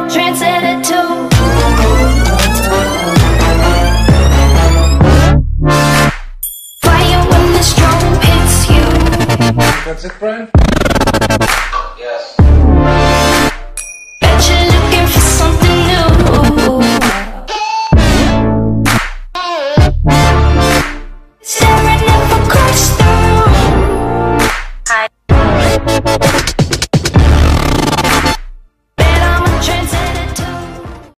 Trendsetter too. Fire when the strobe hits you. That's it, Brian?